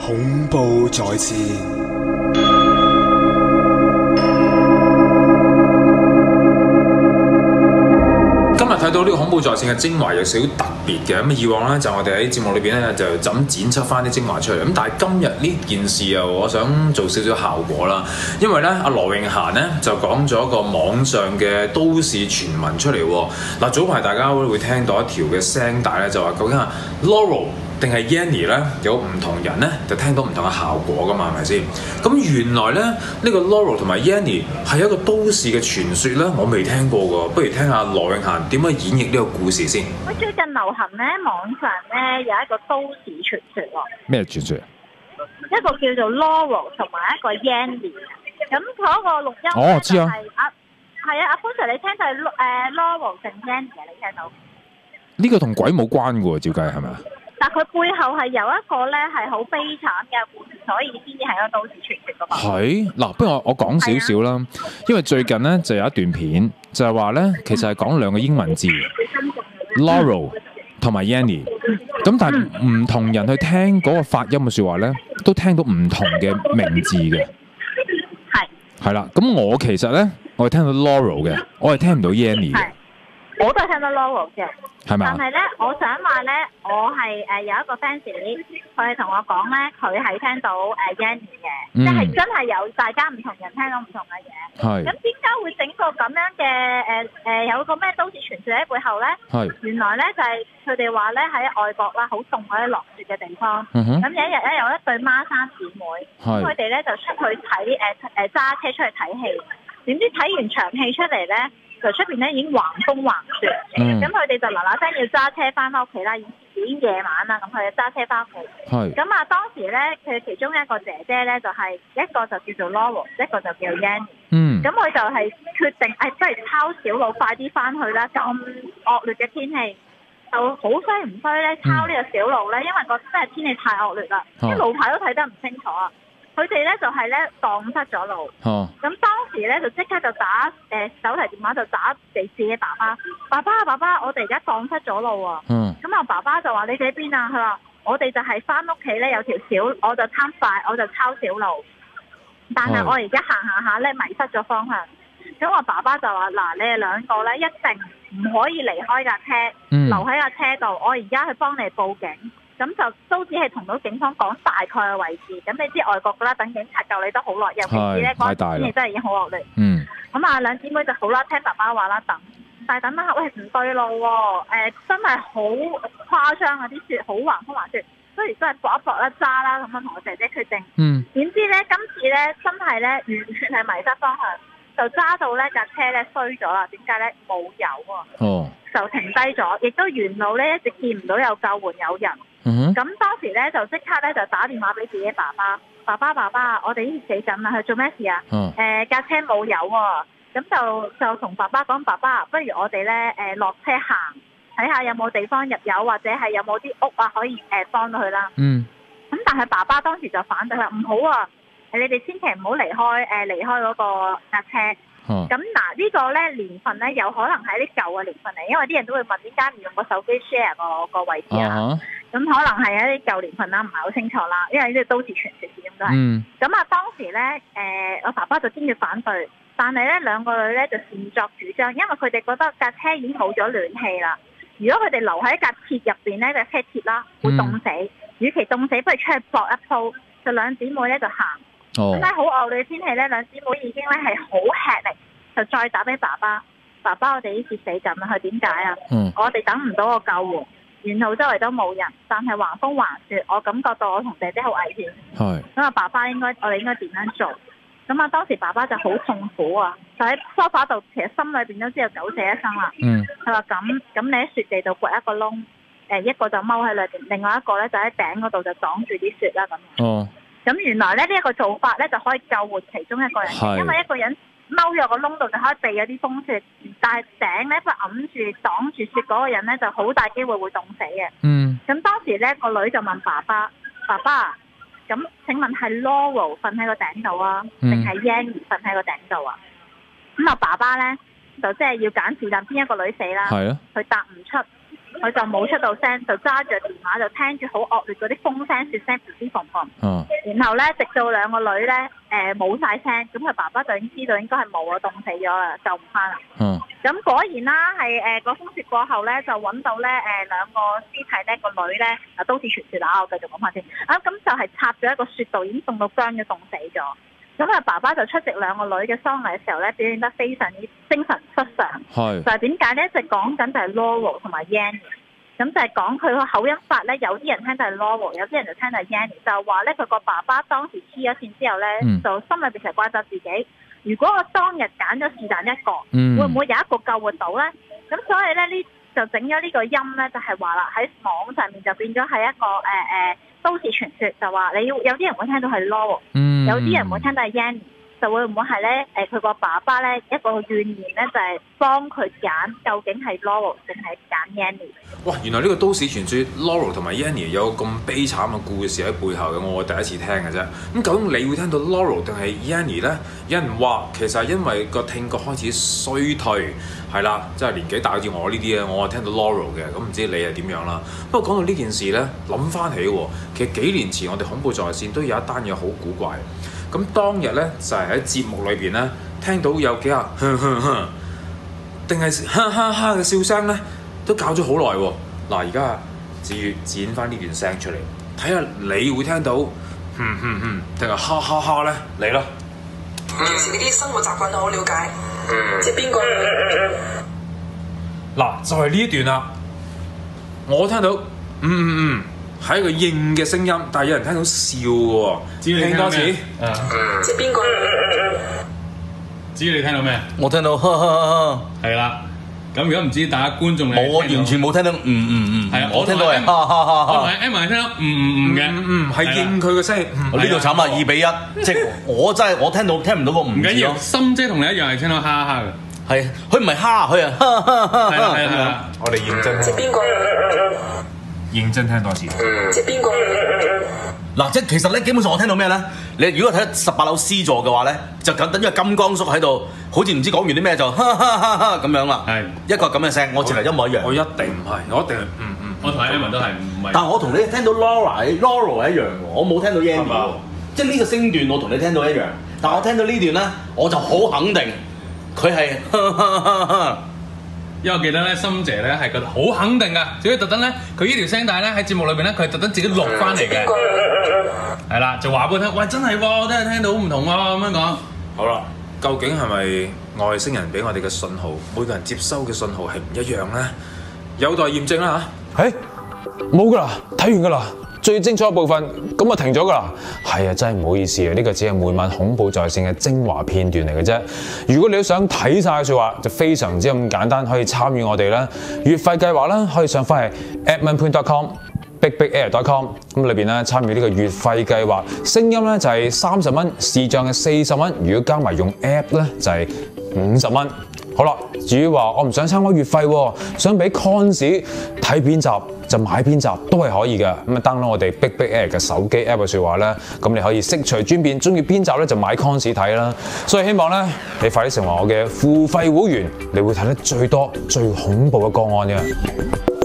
恐怖在線。今日睇到呢個恐怖在線嘅精華有少少特別嘅，咁以往咧就我哋喺節目裏邊咧就咁剪輯翻啲精華出嚟，咁但係今日呢件事又我想做少少效果啦，因為咧阿羅永嫻咧就講咗一個網上嘅都市傳聞出嚟喎。嗱，早排大家會聽到一條嘅聲帶咧，就話究竟係 Laurel 定係 Yanny 咧，有唔同人咧就聽到唔同嘅效果噶嘛，係咪先？咁原來咧呢個 Laurel 同埋 Yanny 係一個都市嘅傳說咧，我未聽過㗎，不如聽下羅永嫻點樣演繹呢個故事先。 最近流行咧，網上咧有一個都市傳說喎。 咩傳說？ 一個叫做 Laurel 同埋一個 Yanny。咁嗰個錄音我知啊。 係啊，阿潘 Sir 你聽就係Laurel 定 Yanny 嘅，你聽到？ 呢個同鬼冇關嘅喎，照計係咪啊？ 但佢背後係有一個咧係好悲慘嘅故事，所以先至係一個都市傳說㗎嘛。 係嗱，不如我講少少啦，因為最近咧就有一段片就係話咧，其實係講兩個英文字，Laurel 同埋 Yanny， 咁但係唔同人去聽嗰個發音嘅説話咧，都聽到唔同嘅名字嘅。係啦，咁我其實咧，我係聽到 Laurel 嘅，我係聽唔到 Yanny 嘅。 我都係聽到 Laurel 嘅， 係咪啊？ 但係咧，我想話咧，我係有一個 fans，佢係同我講咧，佢係聽到Yanny 嘅，即係真係有大家唔同人聽到唔同嘅嘢。 係。咁點解會整個咁樣嘅有個咩都市傳說喺背後咧？係。原來咧就係佢哋話咧喺外國啦，好凍或者落雪嘅地方。咁有一日咧，有一對孖生姊妹，咁佢哋咧就出去睇揸車出去睇戲，點知睇完場戲出嚟咧？就出邊咧已經橫風橫雪，咁佢哋就嗱嗱聲要揸車翻返屋企啦，已經夜晚啦，咁佢哋揸車翻屋企。咁啊，當時咧佢其中一個姐姐咧就係、一個就叫做 Laurel， 一個就叫 Yanny。咁佢就係決定不如抄小路快啲翻去啦。咁惡劣嘅天氣，就好衰唔衰咧？抄呢個小路咧，因為個真係天氣太惡劣啦，啲路牌都睇得唔清楚啊。佢哋咧就係咧蕩失咗路，咁當時咧就即刻就打手提電話就打俾自己爸爸，我哋而家蕩失咗路啊！咁我爸爸就話：你哋喺邊啊？佢話：我哋就係翻屋企咧有條小，我就貪快，我就抄小路，但係我而家行下咧迷失咗方向。咁我爸爸就話：嗱，你哋兩個咧一定唔可以離開架車，留喺架車度，我而家去幫你報警。咁就都只係同到警方講大概嘅位置。咁你知外國㗎啦，等警察救你都好耐，尤其是咧嗰陣天氣真係已經好惡劣。咁啊兩姊妹就好啦，聽爸爸話啦，等。但係等下，喂唔對路喎，真係好誇張啊！啲雪好橫風橫雪，不如都係搏一搏啦，揸啦咁樣同我姐姐決定。點知咧今次咧真係咧完全係迷失方向，就揸到咧架車咧衰咗啦。點解咧？冇油啊！就停低咗，亦都沿路咧一直見唔到有救援有人。咁當時咧就即刻咧就打電話俾自己爸爸，我哋已經死緊啦，佢做咩事啊？架車冇油喎，咁就同爸爸講，爸爸，不如我哋咧落車行，睇下有冇地方入油，或者係有冇啲屋啊可以幫到佢啦。咁但係爸爸當時就反對啦，唔好啊，你哋千祈唔好離開嗰個架車。咁嗱呢個咧年份咧有可能係啲舊嘅年份嚟，因為啲人都會問點解唔用個手機 share 個位置啊？咁可能係一啲舊年份啦，唔係好清楚啦，因為呢啲都市傳說始終都係。咁啊當時咧我爸爸就堅決反對，但係咧兩個女咧就擅作主張，因為佢哋覺得架車已經冇咗暖氣啦。如果佢哋留喺一架鐵入邊咧，架車鐵啦會凍死，與其凍死，不如出去搏一鋪。就兩姊妹咧就行。咁喺好惡劣嘅天氣咧，兩姊妹已經咧係好吃力，就再打俾爸爸。爸爸，我哋呢次死緊啦！佢點解啊？我哋等唔到個救援，沿路周圍都冇人，但係橫風橫雪，我感覺到我同姐姐好危險。咁啊，爸爸我哋應該點樣做？咁啊，當時爸爸就好痛苦啊，就喺梳化度，其實心裏邊都知道九死一生啦。佢話咁你喺雪地度掘一個窿，一個就踎喺裏邊，另外一個咧就喺頂嗰度就擋住啲雪啦咁。咁原來咧呢一個做法咧就可以救活其中一個人，因為一個人踎入個窿度就可以避嗰啲風雪，但係頂咧佢揞住擋住雪嗰個人咧就好大機會會凍死嘅。咁當時咧個女就問爸爸，咁請問係 Laurel 瞓喺個頂度啊，定係 Yanny 瞓喺個頂度啊？咁啊爸爸咧就即係要揀是但邊一個女死啦，佢答唔出。 佢就冇出到聲，就揸住電話就聽住好惡劣嗰啲風聲、雪聲、嗶嗶縫縫。然後咧，直到兩個女咧冇晒聲，咁佢爸爸就已經知道應該係冇啊，凍死咗啦，救唔翻啦。咁果然啦，係個風雪過後咧，就揾到咧兩個屍體咧，個女咧都市傳說啦，我繼續講翻先。咁就係插咗一個雪度，已經凍到僵咗，凍死咗。咁啊，爸爸就出席兩個女嘅喪禮嘅時候咧，表現得非常之精神失常。係就係點解咧？就講緊就係 Laurel 同埋 Yanny。咁就係講佢個口音法咧，有啲人聽到係 Laurel， 有啲人就聽到係 Yanny。就話咧，佢個爸爸當時黐咗線之後咧，就心裏邊成日怪責自己。如果我當日揀咗是但一個，會唔會有一個救活到咧？咁所以咧呢就整咗呢個音咧，就係話啦，喺網上面就變咗係一個都市傳說，就話你要有啲人會聽到係 Laurel，有啲人會聽到係 Yanny， 就會唔會係咧佢個爸爸咧一個怨念咧，就係幫佢揀究竟係 Laurel 定係揀 Yanny。 哇！原來呢個都市傳說 Laurel 同埋 Yanny 有咁悲慘嘅故事喺背後嘅，我第一次聽嘅啫。咁究竟你會聽到 Laurel 定係 Yanny 咧？有人話其實係因為個聽覺開始衰退，係啦，即係年紀大好似我呢啲咧，我係聽到 Laurel 嘅，咁唔知你係點樣啦？不過講到呢件事咧，諗翻起喎，其實幾年前我哋恐怖在線都有一單嘢好古怪。咁當日咧就係喺節目裏邊咧聽到有幾下定係哈哈哈嘅笑聲咧，都搞咗好耐喎。嗱，而家至於剪翻呢段聲出嚟，睇下你會聽到定係哈哈哈咧？嚟啦！ 平時呢啲生活習慣都好了解，即係邊個？ 嗱，就係呢一段啦。我聽到係一個應嘅聲音，但係有人聽到笑嘅喎。聽多次， 即係邊個？ 至於你聽到咩？ 我聽到哈哈哈。 係啦。咁如果唔知大家觀眾冇，我完全冇聽到係啊，我聽到係哈哈哈。 我同 Emma 聽到嘅， 係應佢嘅聲。 呢度慘啊，2-1，即係我真係我聽唔到個唔字咯。 心姐同你一樣係聽到哈哈嘅。 係，佢唔係哈，佢係哈哈哈。 係啦， 我哋認真。 即係邊個？ 認真聽多次。 即係邊個？ 嗱，即係其實咧，基本上我聽到咩咧？你如果睇18樓 C 座嘅話咧，就等於金剛叔喺度，好似唔知講完啲咩就哈哈哈哈咁樣啦。係一個咁嘅聲，我淨係一模一樣。 我一定唔係，我一定係我同 Emma 都係唔係。 但係我同你聽到 Laurel 係一樣喎，我冇聽到 Yanny 喎。即係呢個聲段我同你聽到一樣，但我聽到呢段咧，我就好肯定佢係哈哈哈哈。 因為我記得咧，心姐咧係覺得好肯定㗎，所以特登咧，佢呢條聲帶咧喺節目裏邊咧，佢係特登自己錄翻嚟嘅，係啦，就話俾我聽，喂，真係喎，我真係聽到唔同喎，咁樣講。 好啦，究竟係咪外星人俾我哋嘅信號，每個人接收嘅信號係唔一樣咧？有待驗證啦嚇。 冇㗎啦，睇完㗎啦。最精彩嘅部分咁就停咗㗎啦。係啊，真係唔好意思啊，呢個只係每晚恐怖在線嘅精華片段嚟嘅啫。如果你都想睇晒嘅説話，就非常之咁簡單，可以參與我哋啦。月費計劃啦，可以上翻去 adminpoint.com、bigbigair.com 咁裏邊咧參與呢個月費計劃，聲音咧就係30蚊，視像係40蚊，如果加埋用 app 咧就係50蚊。好啦，至於話我唔想參加月費喎，想俾 cons 睇片集就買片集都係可以嘅。咁啊 download 我哋 Big Big Air 嘅手機 app 嘅説話咧，咁你可以悉隨尊便，中意邊集咧就買 cons 睇啦。所以希望咧你快啲成為我嘅付費會員，你會睇得最多最恐怖嘅個案嘅。